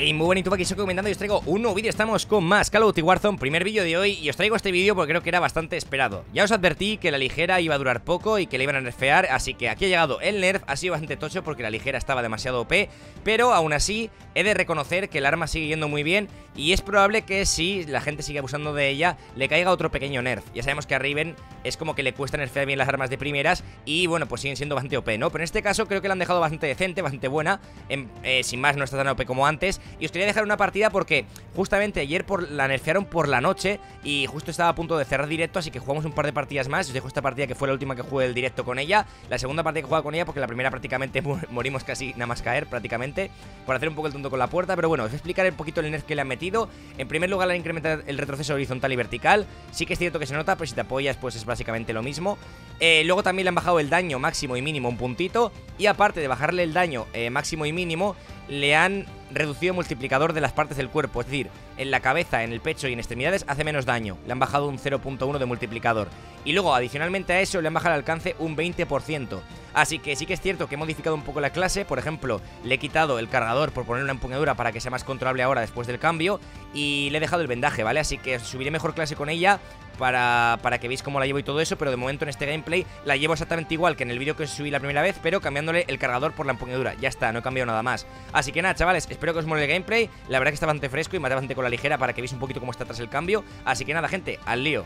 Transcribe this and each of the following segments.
Hey, muy bonito, aquí Soko comentando y os traigo un nuevo vídeo. Estamos con más Call of Duty Warzone, primer vídeo de hoy. Y os traigo este vídeo porque creo que era bastante esperado. Ya os advertí que la ligera iba a durar poco y que le iban a nerfear, así que aquí ha llegado el nerf. Ha sido bastante tocho porque la ligera estaba demasiado OP, pero aún así he de reconocer que el arma sigue yendo muy bien. Y es probable que si la gente sigue abusando de ella, le caiga otro pequeño nerf. Ya sabemos que a Riven es como que le cuesta nerfear bien las armas de primeras y bueno, pues siguen siendo bastante OP, ¿no? Pero en este caso creo que la han dejado bastante decente, bastante buena. Sin más, no está tan OP como antes. Y os quería dejar una partida porque justamente ayer la nerfearon por la noche y justo estaba a punto de cerrar directo, así que jugamos un par de partidas más. Os dejo esta partida que fue la última que jugué el directo con ella, la segunda partida que jugaba con ella porque la primera prácticamente morimos casi nada más caer prácticamente, por hacer un poco el tonto con la puerta. Pero bueno, os voy a explicar un poquito el nerf que le han metido. En primer lugar, le han incrementado el retroceso horizontal y vertical. Sí que es cierto que se nota, pero si te apoyas pues es básicamente lo mismo. Luego también le han bajado el daño máximo y mínimo un puntito. Y aparte de bajarle el daño máximo y mínimo, le han reducido el multiplicador de las partes del cuerpo. Es decir, en la cabeza, en el pecho y en extremidades hace menos daño. Le han bajado un 0.1 de multiplicador. Y luego, adicionalmente a eso, le han bajado el alcance un 20%. Así que sí que es cierto que he modificado un poco la clase. Por ejemplo, le he quitado el cargador por poner una empuñadura para que sea más controlable ahora después del cambio. Y le he dejado el vendaje, ¿vale? Así que subiré mejor clase con ella para que veáis cómo la llevo y todo eso. Pero de momento en este gameplay la llevo exactamente igual que en el vídeo que os subí la primera vez, pero cambiándole el cargador por la empuñadura. Ya está, no he cambiado nada más. Así que nada, chavales, espero que os mole el gameplay. La verdad que está bastante fresco y maté bastante con la ligera para que veáis un poquito cómo está tras el cambio. Así que nada, gente, al lío.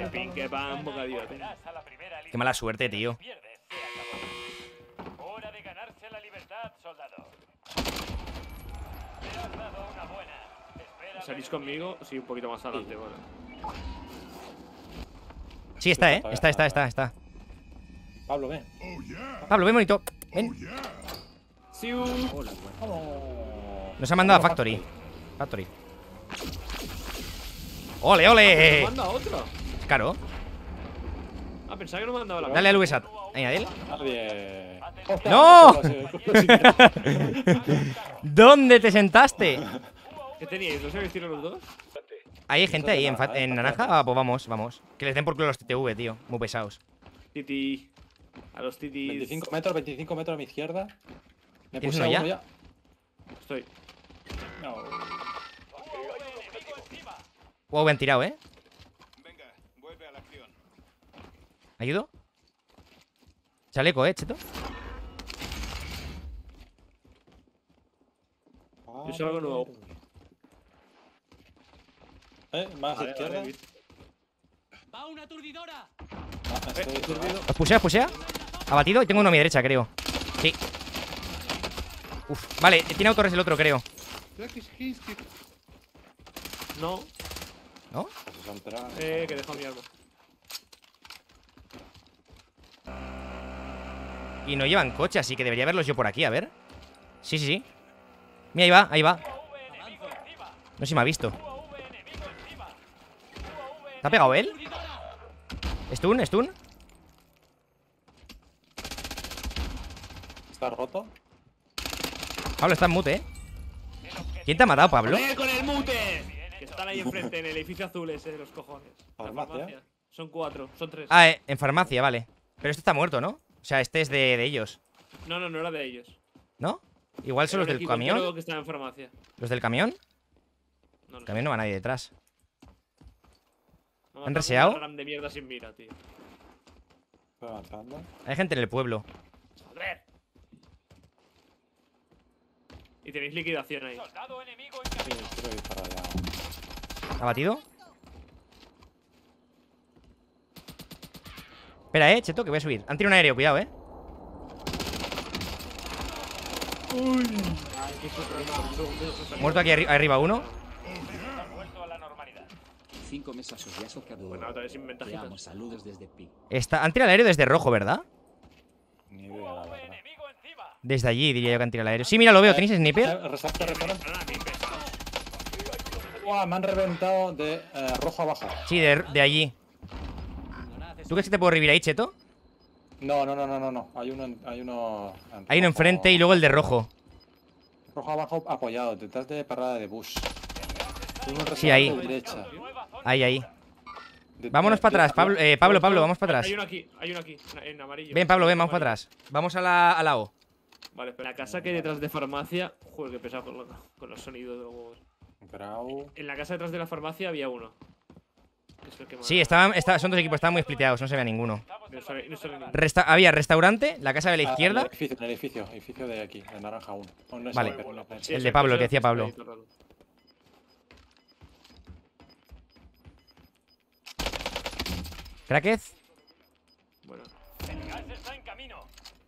Qué mala suerte, tío. Hora de ganarse la libertad, soldado. ¿Salís conmigo? Sí, un poquito más adelante, bueno. Sí, está, está. Pablo, ven. Pablo, ven bonito. Ven. Sí, Nos ha mandado a Factory. ¡Ole, ole! ¿Me manda otro? Claro. Ah, pensaba que no me mandaba la Dale al VSAT. Venga, dale. Nadie. ¡No! ¿Dónde te sentaste? ¿Qué teníais? ¿No sabéis tirar los dos? Hay gente ahí en naranja. Ah, pues vamos. Que les den por culo los TTV, tío. Muy pesados. Titi. A los titis. 25 metros a mi izquierda. Me ¿Tienes puse uno a ya? uno ya. Estoy. No. Wow, bien tirado, ¿eh? Venga, vuelve a la acción. ¿Ayudo? Chaleco, cheto. Yo soy algo nuevo. Más Vale, izquierda. vale, ¡Va una aturdidora! Estoy aturdido. Os pusea. Abatido y tengo uno a mi derecha, creo. Sí. Uf, vale, tiene autores el otro, creo. No. ¿No? Que dejo mi arma. Y no llevan coche, así que debería verlos yo por aquí, a ver. Sí. Mira, ahí va. No sé si me ha visto. ¿Te ha pegado él? ¿Stun? ¿Está roto? Pablo está en mute, ¿Quién te ha matado, Pablo? ¡Con el mute! Que están ahí enfrente, en el edificio azul ese, los cojones. La Farmacia. Son 4, son 3. Ah, en farmacia, vale. Pero este está muerto, ¿no? O sea, este es de ellos, No era de ellos. ¿no? Igual son los del Creo camión. que están en farmacia. ¿Los del camión? No El camión no va nadie detrás. No, ¿Han reseado? una RAM de mierda sin mira, tío. Estoy avanzando. Hay gente en el pueblo. ¡Joder! Y tenéis liquidación ahí. Soldado enemigo en Sí, camino. quiero disparar ya. ¿Ha batido? Espera, cheto, que voy a subir. Han tirado un aéreo, cuidado, Muerto aquí arriba uno. Ha vuelto a la normalidad. 5 mesas os ya socado. Bueno, otra vez sin ventajitas. Veamos, saludos desde Pi. Han tirado el aéreo desde rojo, ¿verdad? Ni idea, la verdad. Enemigo encima. Desde allí diría yo que han tirado el aéreo. Sí, mira, lo veo. ¿Tenéis sniper? Resalto. Uah, me han reventado de rojo abajo. Sí, de allí. ¿Tú crees que te puedo revivir ahí, cheto? No. Hay uno. Hay uno enfrente y luego el de rojo. Rojo abajo apoyado, detrás de parada de bus. Sí, ahí. Derecha. Ahí. Vámonos para atrás, Pablo, vamos para atrás. Hay uno aquí, en amarillo. Ven, Pablo, ven, vamos para atrás. Vamos a la O. Vale, espera. La casa que hay detrás de farmacia. Joder, qué pesado con los sonidos de huevos. Grau. En la casa detrás de la farmacia había uno. Que es el que más- Sí, son dos equipos, estaban muy spliteados, no se veía ninguno. No sabe ninguno. Había restaurante, la casa de la izquierda. En el edificio de aquí, el naranja 1. Vale. Sí, El de Pablo, el que decía está ahí Pablo. todo el rato. Crackez. Bueno, El gas está en camino.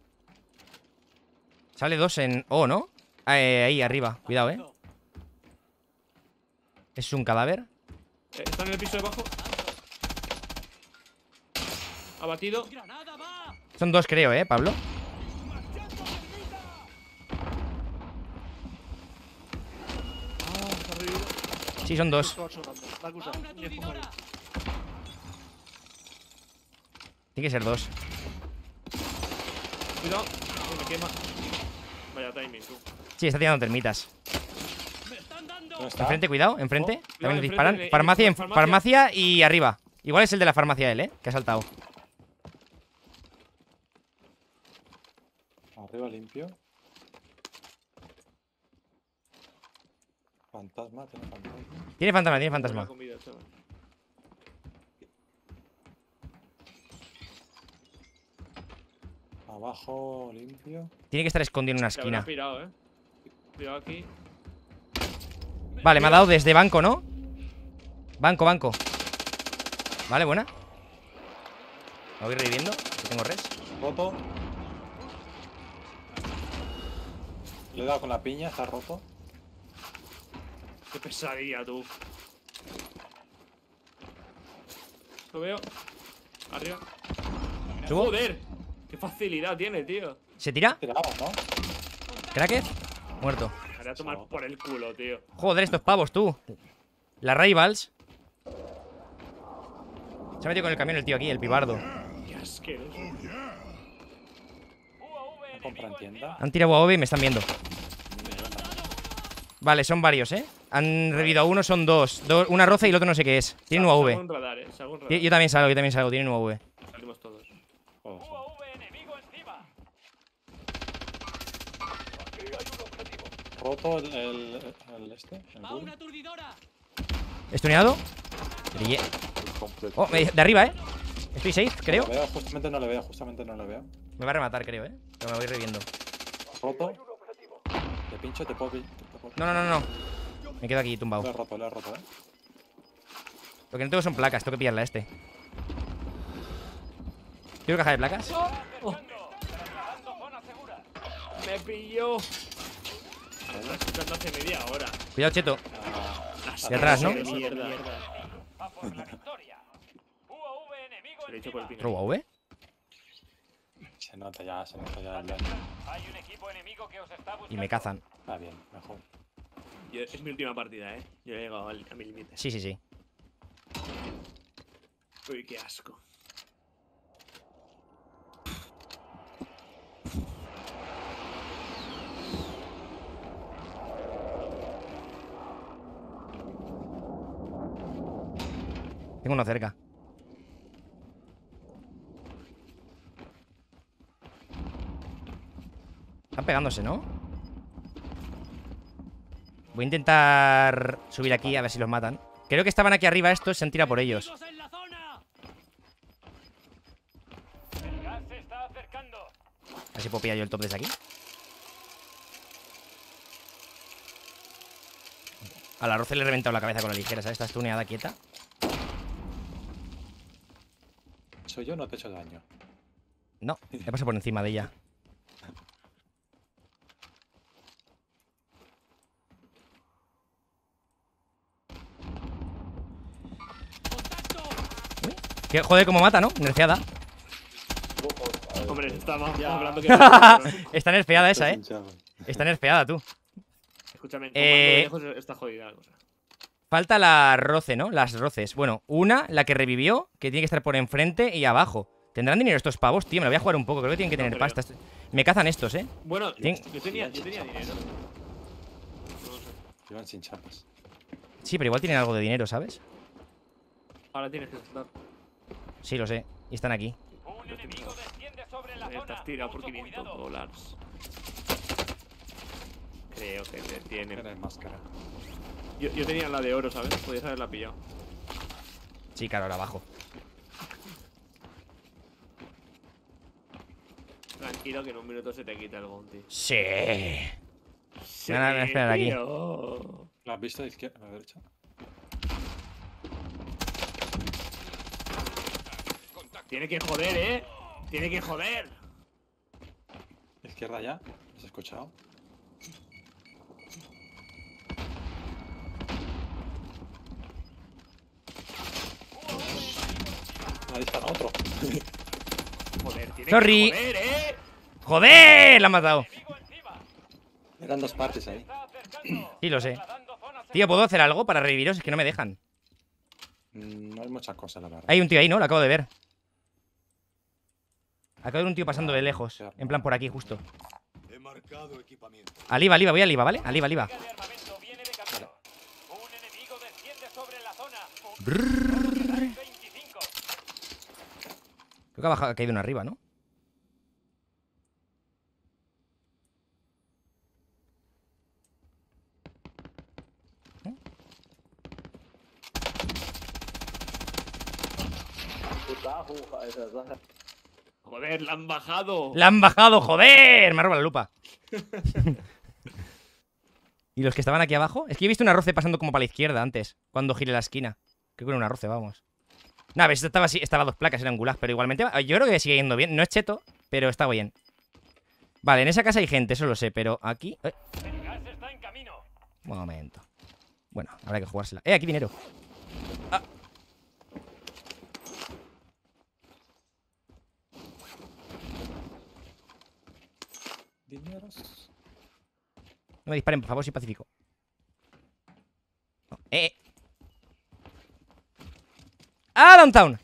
Sale dos en O, ¿no? Ahí arriba, cuidado, Es un cadáver. está en el piso de abajo. Abatido. ¡Granada va! Son dos, creo, Pablo. Sí, son dos. ¡Va una aturdidora! Tiene que ser dos. Cuidado. Uy, me quema. Vaya timing, tú. Sí, está tirando termitas. ¡Me están dando! ¿Dónde está? Enfrente, cuidado, enfrente. Cuidado, También enfrente, disparan. en Farmacia, farmacia. farmacia y arriba. Igual es el de la farmacia él, que ha saltado. Arriba limpio. Fantasma, tiene fantasma. Tiene fantasma, tiene Buena fantasma. comida, chaval. Abajo limpio. Tiene que estar escondido en una Se habrá esquina. pirado, Cuidado aquí. Vale, me ha dado desde banco, ¿no? Banco. Vale, buena. Me voy reviviendo, que tengo res. Roto. Le he dado con la piña, está roto. Qué pesadilla, tú. Lo veo. Arriba. ¿Subo? Joder. Qué facilidad tiene, tío. ¿Se tira? Tirado, ¿no? ¿Crackez? Muerto. Me haré a tomar por el culo, tío. Joder, estos pavos, tú. Las Rivals. Se ha metido con el camión el tío aquí, el pibardo. Qué asqueroso. UAV Compra en enemigo tienda. Han tirado a OV y me están viendo. Vale, son varios, Han revivido a uno, son dos. Una roza y el otro no sé qué es. Tienen Salgo UAV. en radar, salgo en radar. Yo también salgo, tienen UAV. Salimos todos. Oh, UAV enemigo encima. roto el este. El ¡Va bull. una aturdidora! ¿Estuneado? Brillé. Oh, de arriba, Estoy safe, creo. No le veo, justamente no le veo. Me va a rematar, creo, Pero me voy reviviendo. Roto. Te pincho, te puedo. No. Me quedo aquí tumbado. Le he roto, Lo que no tengo son placas, tengo que pillarla a este. ¿Quiero caja de placas? Trasladando zona segura. Me pilló. Estás escuchando hace media hora. Cuidado, cheto. Las De atrás, ¿no? de mierda. ¡Va por la victoria! UAV enemigo Lo he dicho por el encima. pino. ¿Otro UAV? Se nota ya el daño. Hay un equipo enemigo que os está buscando. Y me cazan. Está bien, mejor. Es mi última partida, Yo he llegado a mi límite. Sí. Uy, qué asco. Tengo uno cerca. Están pegándose, ¿no? Voy a intentar subir aquí a ver si los matan. Creo que estaban aquí arriba estos, se han tirado por ellos. ¡Enemigos en la zona! El gas se está acercando. A ver si puedo pillar yo el top desde aquí. A la Roce le he reventado la cabeza con la ligera, ¿sabes? Está estuneada quieta. Soy yo, no te he hecho daño. No, he pasado por encima de ella. Uy, que joder, cómo mata, ¿no? Nerfeada. Hombre, estamos hablando que. Está nerfeada esa, Está nerfeada, tú. Escúchame, con mando de lejos está jodida la cosa. Falta la Roce, ¿no? Las Roces. Bueno, una, la que revivió, que tiene que estar por enfrente y abajo. ¿Tendrán dinero estos pavos, tío? Me la voy a jugar un poco. Creo que tienen que tener creo. pasta. Me cazan estos, Bueno, Tien- yo tenía dinero. No sé. Iban sin chapas. Sí, pero igual tienen algo de dinero, ¿sabes? Ahora tienes que estar. Sí, lo sé. Y están aquí. Un enemigo desciende sobre la zona. Estás tirado por Mucho 500 cuidado. dólares. Creo que le tiene. Tienes máscara. Yo tenía la de oro, ¿sabes? Podías haberla pillado. Sí, claro, ahora abajo. Tranquilo que en un minuto se te quita el bounty. Sí. Sí, Me van a esperar aquí. tío. ¿Lo has visto a la izquierda, a la derecha? Tiene que joder, ¿eh? Tiene que joder. Izquierda ya. ¿Has escuchado? Ha disparado otro. Joder, tiene Sorry. que joder, ¿eh? ¡Joder! La han matado. Eran dos partes ahí. Sí, lo sé. Tío, ¿puedo hacer algo para reviviros? Es que no me dejan. No hay muchas cosas, la verdad. Hay un tío ahí, ¿no? Lo acabo de ver. Acabo de ver un tío pasando de lejos. En plan, por aquí, justo. Aliva, voy a Aliva, ¿vale? Aliva. De armamento viene de camino. Un enemigo desciende sobre la zona. 25. Creo que ha caído uno arriba, ¿no? Joder, la han bajado. ¡La han bajado! ¡Joder! Me ha robado la lupa. ¿Y los que estaban aquí abajo? Es que he visto un arroce pasando como para la izquierda antes, cuando giré la esquina. Creo que era un arroce, vamos. Nada, ves, estaba a 2 placas, era un gulag, pero igualmente yo creo que sigue yendo bien. No es cheto, pero está bien. Vale, en esa casa hay gente, eso lo sé, pero aquí... El gas está en camino. Un momento. Bueno, habrá que jugársela. Aquí dinero. Dineros. No me disparen, por favor, soy pacífico. No. ¡Ah, downtown!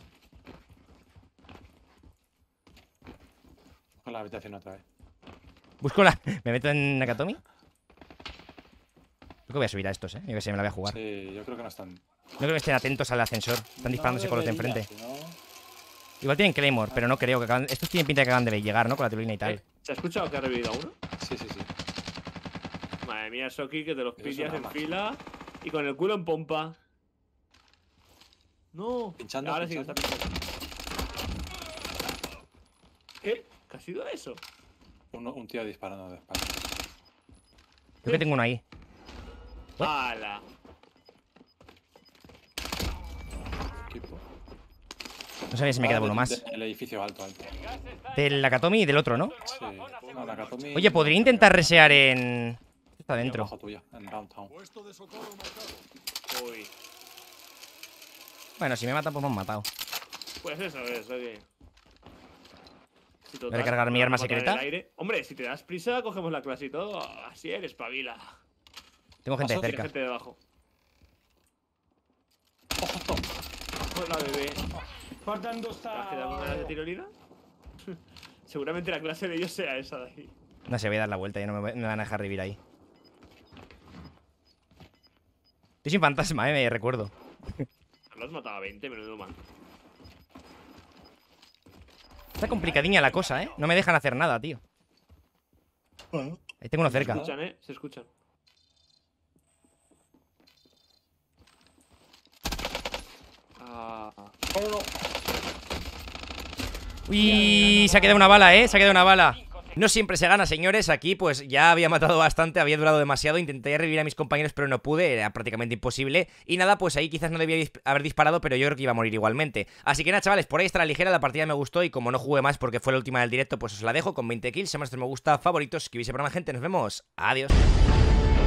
Con la habitación otra vez. Busco la... ¿Me meto en Nakatomi? Creo que voy a subir a estos, Yo que sé, me la voy a jugar. Sí, yo creo que no están. No creo que estén atentos al ascensor. Están disparándose con los de debería, enfrente. si no- Igual tienen Claymore, pero no creo que acaban... Estos tienen pinta de que acaban de llegar, ¿no? Con la turbina y tal. ¿Se ha escuchado que ha revivido a uno? Sí, sí, sí. Madre mía, Soki, que te los Eso es pillas una en magia. fila y con el culo en pompa. No. Pinchando, Ahora sí que pinchando. está pinchando. ¿Qué? ¿Qué ha sido eso? Un tío disparando de espalda. Creo que tengo uno ahí. ¡Hala! Equipo. No sabía si me quedaba uno más. El edificio alto. Del Nakatomi y del otro, ¿no? Sí. No, Nakatomi. Oye, podría intentar resear en... Está Ahí adentro. abajo tuyo, en downtown. Uy. Bueno, si me matan, pues me han matado. Pues eso es, Soki. Si total, Voy a recargar mi te arma van a matar en secreta. el aire. Hombre, si te das prisa, cogemos la clase y todo. Así eres, pabila. Tengo gente Paso, Tiene cerca. gente debajo. Pues la bebé. ¿Te has quedado con ganas de tirolina? Seguramente la clase de ellos sea esa de ahí. No sé, voy a dar la vuelta y no me van a dejar revivir ahí. Estoy sin fantasma, me recuerdo. Lo has matado a 20, menudo mal. Está complicadiña la cosa, No me dejan hacer nada, tío. Bueno. Ahí tengo uno Se cerca. escuchan, se escuchan. Ah. Uy, se ha quedado una bala, se ha quedado una bala. No siempre se gana, señores. Aquí pues ya había matado bastante, había durado demasiado. Intenté revivir a mis compañeros, pero no pude, era prácticamente imposible. Y nada, pues ahí quizás no debía haber disparado, pero yo creo que iba a morir igualmente. Así que nada, chavales, por ahí está la ligera, la partida me gustó. Y como no jugué más porque fue la última del directo, pues os la dejo con 20 kills. Si me gusta, favoritos, suscribirse para más gente. Nos vemos, adiós.